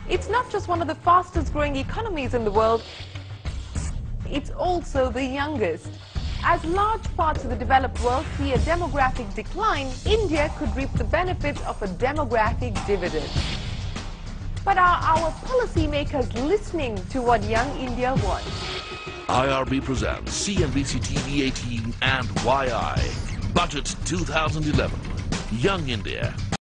It's not just one of the fastest growing economies in the world, it's also the youngest. As large parts of the developed world see a demographic decline, India could reap the benefits of a demographic dividend. But are our policymakers listening to what young India wants? IRB presents CNBC TV 18 and YI Budget 2011 Young India.